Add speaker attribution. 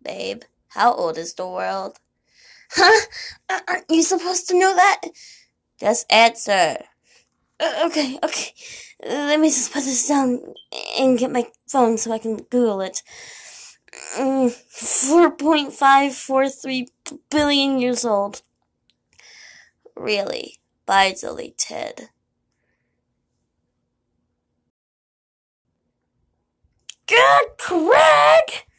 Speaker 1: Babe, how old is the world? Huh? Aren't you supposed to know that? Just answer. Okay. Let me just put this down and get my phone so I can Google it. 4.543 billion years old. Really, by deleted. Good, Craig!